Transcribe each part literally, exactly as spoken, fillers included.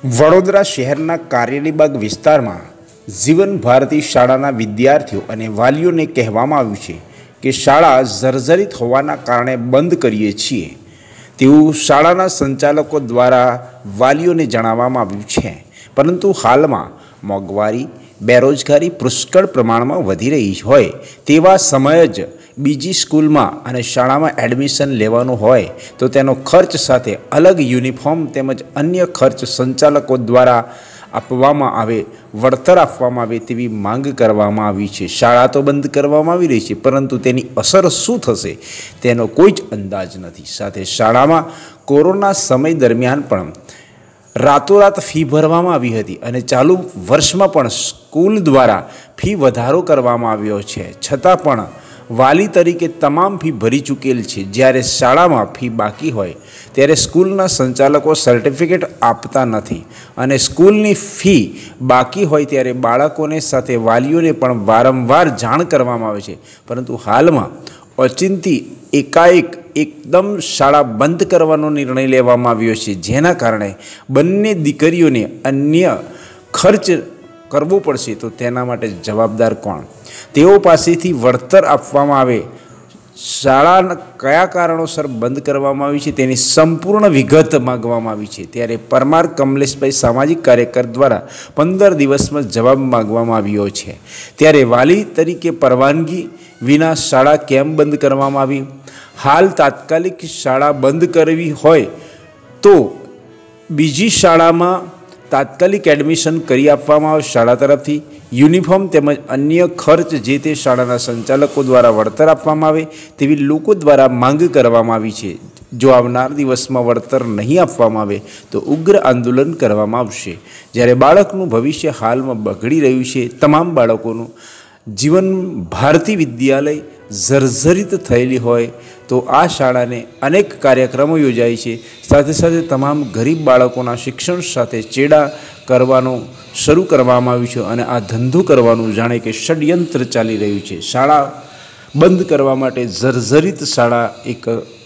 વડોદરા શહેરના કારેલીબાગ વિસ્તારમાં જીવન ભારતી શાળાના વિદ્યાર્થીઓ અને વાલીઓને કહેવામાં આવ્યું છે કે શાળા જર્જરિત હોવાના કારણે બંધ કરીએ છીએ તેવું શાળાના સંચાલકો દ્વારા વાલીઓને જણાવવામાં આવ્યું છે। પરંતુ હાલમાં મોંઘવારી બેરોજગારી પુષ્કળ પ્રમાણમાં વધી રહી હોય તેવા સમયે જ બીજી સ્કૂલમાં અને શાળામાં એડમિશન લેવાનું હોય તો તેનો ખર્ચ સાથે અલગ યુનિફોર્મ તેમજ અન્ય ખર્ચ સંચાલકો દ્વારા આપવામાં આવે વળતર આપવામાં આવે તેવી માંગ કરવામાં આવી છે। શાળા તો બંધ કરવામાં આવી રહી છે પરંતુ તેની અસર શું થશે તેનો કોઈ જ અંદાજ નથી। સાથે શાળામાં કોરોના સમય દરમિયાન પણ રાતોરાત ફી ભરવામાં આવી હતી અને ચાલુ વર્ષમાં પણ સ્કૂલ દ્વારા ફી વધારો કરવામાં આવ્યો છે છતાં પણ વાલી તરીકે તમામ ફી ભરી ચૂકેલ છે। જ્યારે શાળામાં ફી બાકી હોય ત્યારે સ્કૂલના સંચાલકો સર્ટિફિકેટ આપતા નથી અને સ્કૂલની ફી બાકી હોય ત્યારે બાળકોને સાથે વાલીઓને પણ વારંવાર જાણ કરવામાં આવે છે પરંતુ હાલમાં ઓચિંતી એકાએક એકદમ શાળા બંધ કરવાનો નિર્ણય લેવામાં આવ્યો છે જેના કારણે બંને દીકરીઓને અન્ય ખર્ચ કરવો પડશે તો તેના માટે જવાબદાર કોણ? તેઓ પાસેથી વળતર આપવામાં આવે, શાળા કયા કારણોસર બંધ કરવામાં આવી છે તેની સંપૂર્ણ વિગત માગવામાં આવી છે। ત્યારે પરમાર કમલેશભાઈ સામાજિક કાર્યકર દ્વારા પંદર દિવસમાં જવાબ માગવામાં આવ્યો છે। ત્યારે વાલી તરીકે પરવાનગી વિના શાળા કેમ બંધ કરવામાં આવી? હાલ તાત્કાલિક શાળા બંધ કરવી હોય તો બીજી શાળામાં તાત્કાલિક એડમિશન કરી આપવામાં આવે શાળા તરફથી, યુનિફોર્મ તેમજ અન્ય ખર્ચ જે તે શાળાના સંચાલકો દ્વારા વળતર આપવામાં આવે તેવી લોકો દ્વારા માંગ કરવામાં આવી છે। જો આવનાર દિવસમાં વળતર નહીં આપવામાં આવે તો ઉગ્ર આંદોલન કરવામાં આવશે। જ્યારે બાળકનું ભવિષ્ય હાલમાં બગડી રહ્યું છે, તમામ બાળકોનું જીવન ભારતી વિદ્યાલય જર્જરિત થયેલી હોય તો આ શાળાને અનેક કાર્યક્રમો યોજાય છે, સાથે સાથે તમામ ગરીબ બાળકોના શિક્ષણ સાથે ચેડા કરવાનો શરૂ કરવામાં આવ્યું છે અને આ ધંધો કરવાનું જાણે કે ષડયંત્ર ચાલી રહ્યું છે। શાળા બંધ કરવા માટે જર્જરિત શાળા એક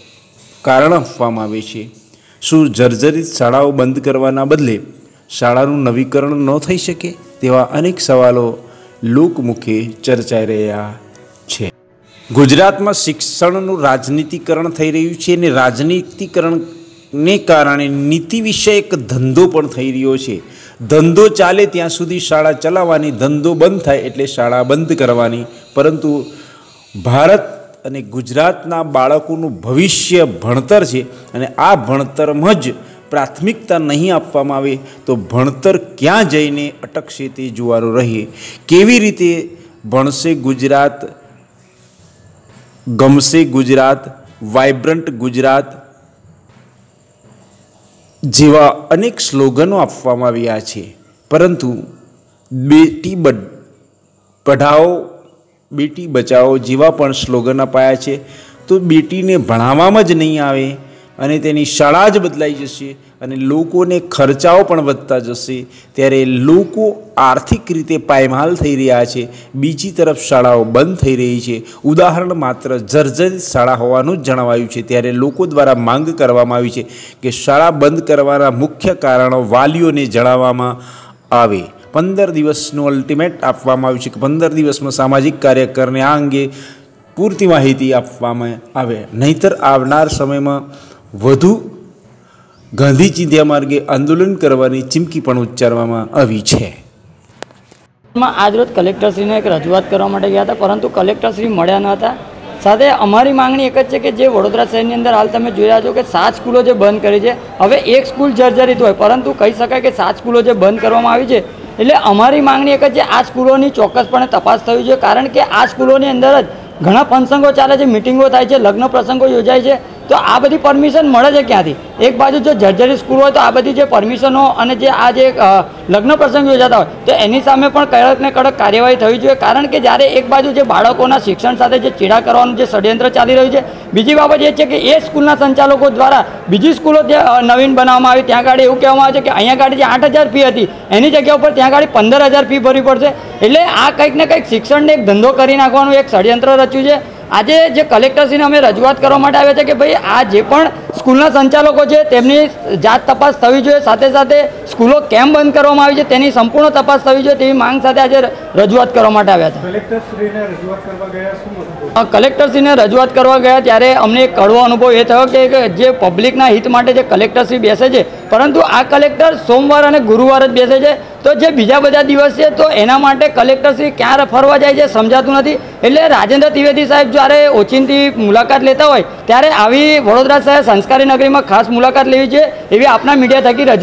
કારણ આપવામાં આવે છે। શું જર્જરિત શાળાઓ બંધ કરવાના બદલે શાળાનું નવીકરણ ન થઈ શકે? તેવા અનેક સવાલો લોકમુખે ચર્ચાઈ રહ્યા છે। ગુજરાતમાં શિક્ષણનું રાજનીતિકરણ થઈ રહ્યું છે અને રાજનીતિકરણને કારણે નીતિ વિષયક ધંધો પણ થઈ રહ્યો છે। ધંધો ચાલે ત્યાં સુધી શાળા ચલાવવાની, ધંધો બંધ થાય એટલે શાળા બંધ કરવાની। પરંતુ ભારત અને ગુજરાતના બાળકોનું ભવિષ્ય ભણતર છે અને આ ભણતરમાં જ પ્રાથમિકતા નહીં આપવામાં આવે તો ભણતર ક્યાં જઈને અટકશે તે જોવાનું રહે। કેવી રીતે ભણશે ગુજરાત, ગમશે ગુજરાત, વાઇબ્રન્ટ ગુજરાત જેવા અનેક સ્લોગનો આપવામાં આવ્યા છે પરંતુ બેટી પઢાઓ બેટી બચાવો જેવા પણ સ્લોગન અપાયા છે તો બેટીને ભણાવવામાં જ નહીં આવે અને તેની શાળા જ બદલાઈ જશે અને લોકોને ખર્ચાઓ પણ વધતા જશે। ત્યારે લોકો આર્થિક રીતે પાયમાલ થઈ રહ્યા છે, બીજી તરફ શાળાઓ બંધ થઈ રહી છે। ઉદાહરણ માત્ર જર્જરિત શાળા હોવાનું જ જણાવાયું છે। ત્યારે લોકો દ્વારા માંગ કરવામાં આવી છે કે શાળા બંધ કરવાના મુખ્ય કારણો વાલીઓને જણાવવામાં આવે। પંદર દિવસનું અલ્ટિમેટ આપવામાં આવ્યું છે કે પંદર દિવસમાં સામાજિક કાર્યકરને આ અંગે પૂરતી માહિતી આપવામાં આવે, નહીંતર આવનાર સમયમાં વધુ ગાંધી ચિંધ્યા માર્ગે આંદોલન કરવાની ચીમકી પણ ઉચ્ચારવામાં આવી છે। આજરોજ કલેક્ટરશ્રીને એક રજૂઆત કરવા માટે ગયા હતા પરંતુ કલેક્ટરશ્રી મળ્યા ન હતા। સાથે અમારી માંગણી એક જ છે કે જે વડોદરા શહેરની અંદર હાલ તમે જોઈ રહ્યા છો કે સાત સ્કૂલો જે બંધ કરી છે, હવે એક સ્કૂલ જર્જરિત હોય પરંતુ કહી શકાય કે સાત સ્કૂલો જે બંધ કરવામાં આવી છે એટલે અમારી માંગણી એક જ છે આ સ્કૂલોની ચોક્કસપણે તપાસ થવી જોઈએ કારણ કે આ સ્કૂલોની અંદર જ ઘણા ફંક્શનો ચાલે છે, મિટિંગો થાય છે, લગ્ન પ્રસંગો યોજાય છે તો આ બધી પરમિશન મળે છે ક્યાંથી? એક બાજુ જો જર્જરિત સ્કૂલ હોય તો આ બધી જે પરમિશનો અને જે આ જે લગ્ન પ્રસંગ યોજાતા હોય તો એની સામે પણ કડક ને કડક કાર્યવાહી થવી જોઈએ કારણ કે જ્યારે એક બાજુ જે બાળકોના શિક્ષણ સાથે જે ચેડા કરવાનું જે ષડયંત્ર ચાલી રહ્યું છે, બીજી બાબત એ છે કે એ સ્કૂલના સંચાલકો દ્વારા બીજી સ્કૂલો ત્યાં નવીન બનાવવામાં આવી ત્યાં આગળ એવું કહેવામાં આવે છે કે અહીંયા આગળ જે આઠ હજાર ફી હતી એની જગ્યા ઉપર ત્યાં આગળ પંદર હજાર ફી ભરવી પડશે। એટલે આ કંઈક ને કંઈક શિક્ષણને એક ધંધો કરી નાખવાનું એક ષડયંત્ર રચ્યું છે। આજે જે કલેક્ટરશ્રીને અમે રજૂઆત કરવા માટે આવ્યા છે કે ભાઈ આ જે પણ સ્કૂલના સંચાલકો છે તેમની જાત તપાસ થવી જોઈએ, સાથે સાથે સ્કૂલો કેમ બંધ કરવામાં આવી છે તેની સંપૂર્ણ તપાસ થવી જોઈએ તેવી માંગ સાથે આજે રજૂઆત કરવા માટે આવ્યા હતા. કલેક્ટરશ્રીને રજૂઆત કરવા ગયા શું? કલેક્ટરશ્રીને રજૂઆત કરવા ગયા ત્યારે અમને એક કડવો અનુભવ એ થયો કે જે પબ્લિકના હિત માટે જે કલેક્ટરશ્રી બેસે છે, પરંતુ આ કલેક્ટર સોમવાર અને ગુરુવાર જ બેસે છે, તો જે બીજા બધા દિવસ છે તો એના માટે કલેક્ટરશ્રી ક્યાં ફરવા જાય છે સમજાતું નથી. એટલે રાજેન્દ્ર ત્રિવેદી સાહેબ જ્યારે ઓચિંતી મુલાકાત લેતા હોય ત્યારે આવી વડોદરા શહેર સંસ્કારી નગરીમાં ખાસ મુલાકાત લેવી છે એવી આપના મીડિયા થકી રજૂઆત